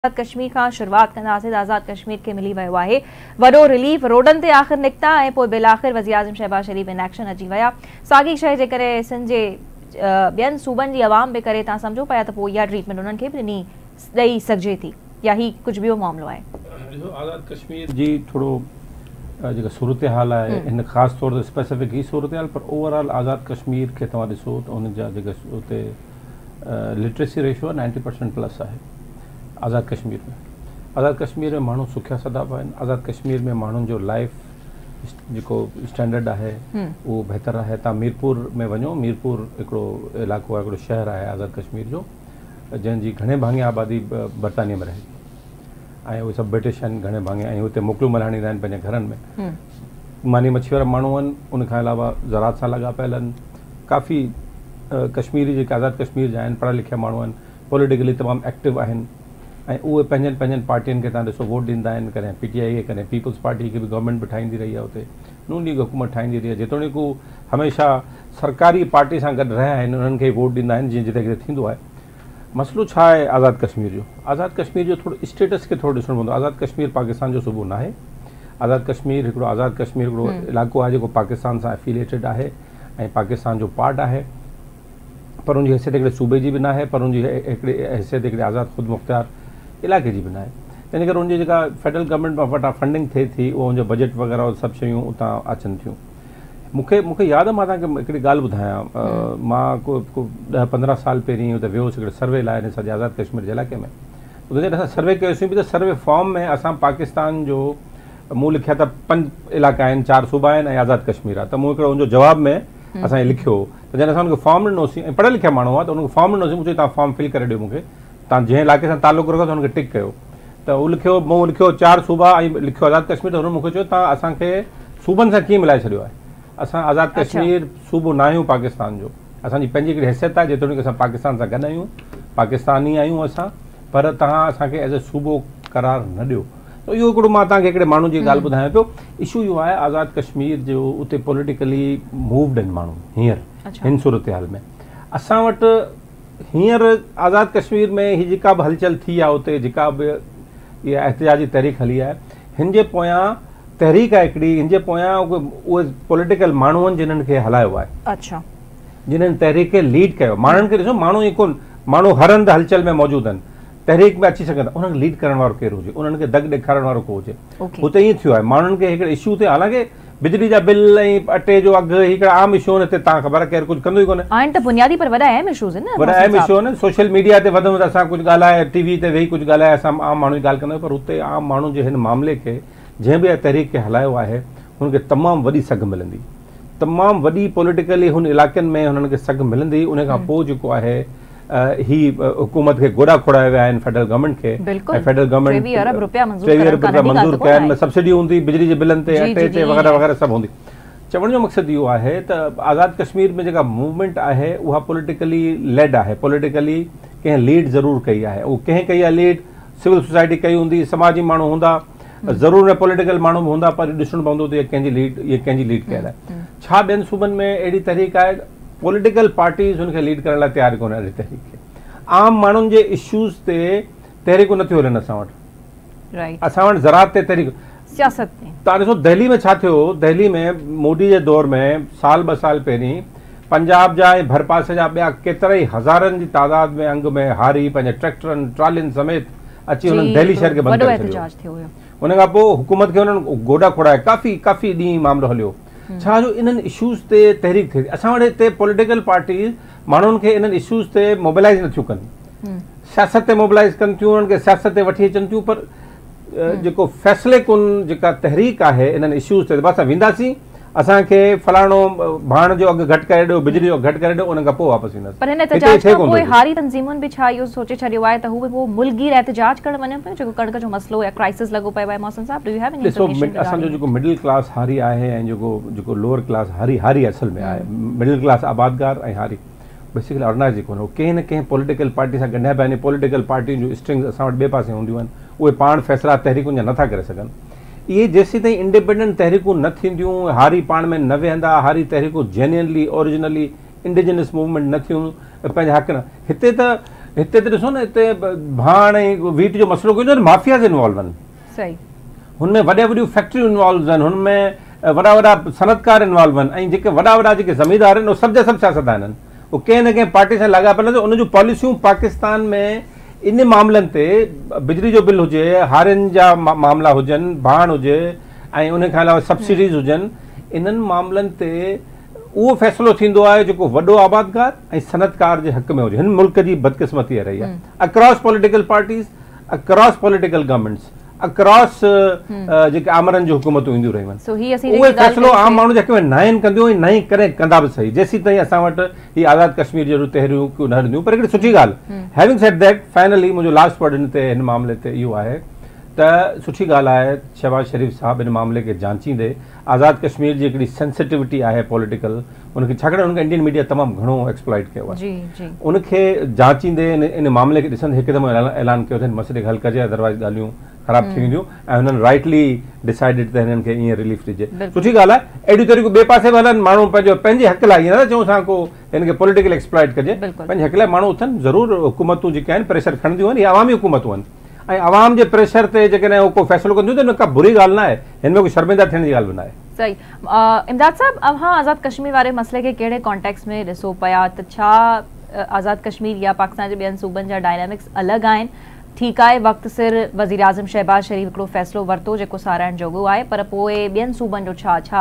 कश्मीर का शुरुआत कंदासीं आज़ाद कश्मीर के मिली वियो आहे वडो रिलीफ रोडन ते आख़िर निकिता ऐं पोइ बिलाख़िर वज़ीर आज़म शहबाज शरीफ इन एक्शन अची विया। साॻी शइ जे करे सिंध जे ॿियनि सूबनि जी आवाम बि करे तव्हां सम्झो पिया त पोइ इहा ट्रीटमेंट उन्हनि खे बि ॾेई सघिजे थी या ही कुझु ॿियो मामिलो आहे? आज़ाद कश्मीर जी थोरो जेका सूरत हाल आहे इन ख़ासि तौर ते स्पेसिफिक ही सूरत हाल, पर ओवरऑल आज़ाद कश्मीर खे तव्हां ॾिसो त उन जा जेका उते लिटरेसी रेशियो 90% प्लस आहे। आज़ाद कश्मीर में माण्हू सुखिया सदाब आहिनि। आज़ाद कश्मीर में माण्हुनि जो लाइफ जेको स्टैंडर्ड आहे उहो बहितर आहे। तव्हां मीरपुर में वञो, मीरपुर हिकिड़ो इलाइक़ो आहे, हिकिड़ो शहर आहे आज़ाद कश्मीर जो, जंहिंजी घणे भाङे आबादी बरतानिया में रहे थी ऐं उहे सभु ब्रिटिश आहिनि घणे भाङे, ऐं हुते मोकिलियूं मल्हाईंदा आहिनि पंहिंजे घरनि में। मानी मच्छी वारा माण्हू आहिनि, उनखां अलावा ज़रात सां लॻापियल आहिनि। काफ़ी कश्मीरी जेके आज़ाद कश्मीर जा आहिनि पढ़िया लिखिया माण्हू आहिनि, पॉलिटिकली तमामु एक्टिव आहिनि ऐं उहे पंहिंजनि पार्टियुनि खे तव्हां ॾिसो वोट ॾींदा आहिनि। कॾहिं PTI खे, कॾहिं पीपल्स पार्टी खे बि गवर्नमेंट बि ठाहींदी रही आहे हुते, नून लीग हुकूमत ठाहींदी रही आहे। जेतोणीकि हू हमेशह सरकारी पार्टी सां गॾु रहिया आहिनि, उन्हनि खे वोट ॾींदा आहिनि जीअं जिते किथे थींदो आहे। मसइलो छा आहे आज़ाद कश्मीर जो? आज़ाद कश्मीर जो थोरो स्टेटस खे थोरो ॾिसणो पवंदो। आज़ाद कश्मीर पाकिस्तान जो सूबो न आहे। आज़ाद कश्मीर हिकिड़ो इलाइक़ो आहे जेको पाकिस्तान सां एफिलिएटेड आहे ऐं पाकिस्तान जो पार्ट आहे, पर उनजी हैसियत हिकिड़े सूबे जी बि न आहे, पर उनजी हिकिड़ी हैसियत हिकिड़े आज़ाद ख़ुदि मुख़्तियार इलाइक़े जी बि न आहे। इन करे उनजी जेका फेडरल गवर्नमेंट वटां फंडिंग थिए थी, उहो उनजो बजट वग़ैरह सभु शयूं उतां अचनि थियूं। मूंखे यादि आहे, मां तव्हांखे हिकिड़ी ॻाल्हि ॿुधायां। मां को 10-15 साल पहिरीं हुते वियोसीं हिकिड़े सर्वे लाइ हिन सॼे आज़ाद कश्मीर जे इलाइक़े में। उते जॾहिं असां सर्वे कयोसीं बि त सर्वे फॉर्म में असां पाकिस्तान जो मूं लिखिया त 5 इलाइक़ा आहिनि, 4 सूबा आहिनि ऐं आज़ाद कश्मीर आहे। त मूं हिकिड़ो उनजो जवाब में असांखे लिखियो, त जॾहिं असां हुनखे फॉर्म ॾिनोसीं, ऐं पढ़ियल लिखिया माण्हू आहे, त हुनखे फॉर्म ॾिनोसीं, मूं चयो तव्हां फॉर्म फिल करे ॾियो मूंखे, तव्हां जंहिं इलाइक़े सां तालुक़ु रखो त हुनखे टिक कयो। त उहो मूं लिखियो 4 सूबा ऐं लिखियो आज़ाद कश्मीर। त हुन मूंखे चयो तव्हां असांखे सूबनि सां कीअं मिलाए छॾियो आहे? असां आज़ाद कश्मीर सूबो न आहियूं पाकिस्तान जो, असांजी पंहिंजी हिकिड़ी हैसियत आहे, जेतोणीकि असां पाकिस्तान सां गॾु आहियूं, पाकिस्तानी आहियूं असां, पर तव्हां असांखे एज़ ए सूबो करार न ॾियो। त इहो हिकिड़ो मां तव्हांखे हिकिड़े माण्हू जी ॻाल्हि ॿुधायां पियो। इशू इहो आहे आज़ाद कश्मीर जो, उते पॉलिटिकली मूव्ड आहिनि माण्हू हींअर हिन सूरत हाल में। असां वटि हींअर आज़ाद कश्मीर में ही जेका बि हलचल थी आहे, उते जेका बि इहा एहतिजाजी तहरीक हली आहे, हिन जे पोयां तहरीक आहे हिकिड़ी, हिन जे पोयां उहे पॉलिटिकल माण्हू आहिनि जिन्हनि खे हलायो आहे। अच्छा, जिन्हनि तहरीक खे लीड कयो। माण्हुनि खे ॾिसो, माण्हू ई कोन, माण्हू हर हंधि हलचल में मौजूदु आहिनि, तहरीक में अची सघनि था, उन्हनि खे लीड करण वारो केरु हुजे, उन्हनि खे दग ॾेखारण वारो को हुजे। हुते ईअं थियो आहे, माण्हुनि खे हिकिड़े इशू ते, हालांकि बिजली जा बिल ऐं अटे जो अघु हिकिड़ा आम इशू आहिनि, हिते तव्हां ख़बर आहे केरु कुझु कंदो ई कोन्हे। आहिनि त बुनियादी पर वॾा अहम इशूज़ आहिनि, वॾा अहम इशू आहिनि। सोशल मीडिया ते वधि में वधि असां कुझु ॻाल्हाए, TV ते वेही कुझु ॻाल्हाए, असां आम माण्हू जी ॻाल्हि कंदा आहियूं, पर हुते आम माण्हू जे हिन मामले खे, जंहिं बि तहरीक खे हलायो आहे, हुनखे तमामु वॾी सघ मिलंदी, तमामु वॾी पॉलिटिकली हुन इलाइक़नि में हुननि खे सघ मिलंदी। उन खां पोइ जेको आहे ही हुकूमत खे गोॾा खोड़ाए विया आहिनि फेडरल गवर्नमेंट खे, ऐं फेडरल गवर्नमेंट 23 अरब रुपया मंज़ूर कया आहिनि, सब्सिडी हूंदी बिजली जे बिलनि ते, अटे ते वग़ैरह वग़ैरह सभु हूंदी। चवण जो मक़सदु इहो आहे त आज़ाद कश्मीर में जेका मूवमेंट आहे उहा पॉलिटिकली लेड आहे, पॉलिटिकली कंहिं लीड ज़रूरु कई आहे। उहो कंहिं कई आहे लीड, सिविल सोसाइटी कई हूंदी, समाजी माण्हू हूंदा, ज़रूरु न पॉलिटिकल माण्हू बि हूंदा, पर ॾिसणो पवंदो त इहा कंहिंजी लीड कयल आहे। छा ॿियनि सूबनि में अहिड़ी तहरीक आहे? पॉलिटिकल पार्टीज़ हुनखे लीड करण लाइ तयारु कोन्हे। अहिड़ी तहरीक खे आम माण्हुनि जे इशूज़ ते तहरीकूं नथियूं हलनि असां वटि। असां वटि ज़रात ते तहरीक, सियासत में तव्हां ॾिसो दिल्ली में छा थियो। दिल्ली में मोदी जे दौर में 1-2 साल पहिरीं पंजाब जा ऐं भरपासे जा ॿिया केतिरा ई हज़ारनि जी तादाद में अंग में हारी पंहिंजे ट्रैक्टरनि ट्रालियुनि समेत अची हुननि दिल्ली शहर खे बंदि करे छॾियो। उन खां पोइ हुकूमत खे हुननि गोॾा खोड़ाए, काफ़ी ॾींहं मामिलो हलियो। छा जो इन्हनि इशूज़ ते तहरीक थिए थी। असां वटि हिते पॉलिटिकल पार्टीज़ माण्हुनि खे इन्हनि इशूज़ ते मोबिलाइज़ नथियूं कनि, सियासत ते मोबिलाइज़ कनि थियूं, उन्हनि खे सियासत ते वठी अचनि थियूं, पर जेको फ़ैसिले कुन जेका तहरीक आहे इन्हनि इशूज़ ते, बसि वेंदासीं, असांखे फलाणो भाण जो अघु घटि करे ॾियो, बिजली जो घटि करे ॾियो, उन खां पोइ वापसि ईंदासीं। पर हिन एहतिजाज खां पोइ हारी तंज़ीमुनि बि छा इहो सोचे छॾियो आहे त हू बि पोइ मुल्कगीर एहतिजाज करणु वञनि पियो, जेको कणिक जो मसइलो या क्राइसिस लॻो पियो आहे? मोहसिन साहब, do you have any information? असांजो जेको मिडिल क्लास हारी आहे ऐं जेको लोअर क्लास हारी असल में आहे, मिडिल क्लास आबादगार ऐं हारी बेसिकली ऑर्गनाइज़ ई कोन्हे। कंहिं न कंहिं पॉलिटिकल पार्टी सां ॻंढिया पिया आहिनि। पॉलिटिकल पार्टियुनि जूं स्ट्रिंग्स असां वटि ॿिए पासे हूंदियूं आहिनि, उहे पाण फ़ैसिला तहरीकुनि जा नथा करे सघनि। इहे जेसीं ताईं इंडिपेंडेंट तहरीकूं न थींदियूं, हारी पाण में न वेहंदा, हारी तहरीकूं जेन्युइनली ओरिजिनली इंडिजिनस मूवमेंट न थियूं, पंहिंजे हक़ न। हिते त हिते त ॾिसो न, हिते भाण ऐं वीट जो मसइलो कोई न, माफ़ियाज़ इन्वॉल्व आहिनि, सही, हुनमें वॾियूं फैक्ट्रियूं इन्वॉल्व आहिनि, हुनमें वॾा सनतकार इन्वॉल्व आहिनि, ऐं जेके वॾा जेके ज़मींदार आहिनि उहे सभु जा सभु सियासतदान आहिनि, उहे कंहिं न कंहिं पार्टी सां लाॻापियल आहिनि। उन जूं पॉलिसियूं पाकिस्तान में इन मामलनि ते, बिजली जो बिल हुजे, हारियुनि जा मामला हुजनि, भाण हुजे, ऐं उन खां अलावा सब्सिडीज़ हुजनि, इन्हनि मामलनि ते उहो फ़ैसिलो थींदो आहे जेको वॾो आबादगार ऐं सनतकार जे हक़ में हुजे। हिन मुल्क जी बदकिस्मती रही आहे, across political parties, across political governments, across जेके आमरनि जूं हुकूमतूं ईंदियूं रहियूं आहिनि, उहे फ़ैसिलो आम माण्हू जे हक़ में न आहिनि कंदियूं, ऐं न ई करे कंदा बि सही, जेसीं ताईं असां वटि ही आज़ाद कश्मीर जहिड़ियूं तहरीकूं न हलंदियूं। पर हिकिड़ी सुठी ॻाल्हि, हैविंग सेड दैट, फाइनली मुंहिंजो लास्ट वर्ड हिन मामले ते इहो आहे त सुठी ॻाल्हि आहे शहबाज शरीफ़ साहिब इन मामले खे जांचींदे आज़ाद कश्मीर जी हिकिड़ी सेंसिटिविटी आहे पॉलिटिकल, उनखे छाकाणि उनखे इंडियन मीडिया तमामु घणो एक्सप्लॉइट कयो आहे, उनखे जांचींदे इन मामले खे ॾिसंदे हिकदमि ऐलान कयो त हिन मसइले खे हल कजे, अदरवाइज़ ॻाल्हियूं ख़राब थी वेंदियूं, ऐं हुननि राइटली डिसाइडेड त हिननि खे ईअं रिलीफ ॾिजे। सुठी ॻाल्हि आहे, अहिड़ियूं तरीक़ूं ॿिए पासे बि हलनि, माण्हू पंहिंजे हक़ लाइ, ईअं न चऊं असां को हिन खे पॉलिटिकल एक्सप्लॉइट कजे, पंहिंजे हक़ लाइ माण्हू उथनि, ज़रूरु हुकूमतूं जेके आहिनि प्रेशर खणंदियूं आहिनि, इहे अवामी हुकूमतूं आहिनि, ऐं अवाम जे प्रेशर ते जेकॾहिं उहो को फ़ैसिलो कंदियूं त हिन का बुरी ॻाल्हि न आहे, हिन में कोई शर्मिंदा थियण जी ॻाल्हि बि न आहे। सही, इमदाद साहब, अव्हां आज़ाद कश्मीर वारे मसइले खे कहिड़े कॉन्टेक्स्ट में ॾिसो पिया, त छा आज़ाद कश्मीर या पाकिस्तान जे ॿियनि सूबनि जा डायनामिक्स अलॻि आहिनि? ठीकु आहे, वक़्तु सिर वज़ीर आज़म शहबाज शरीफ़ हिकिड़ो फ़ैसिलो वरितो जेको साराइण जोॻो आहे, पर पोइ ॿियनि सूबनि जो छा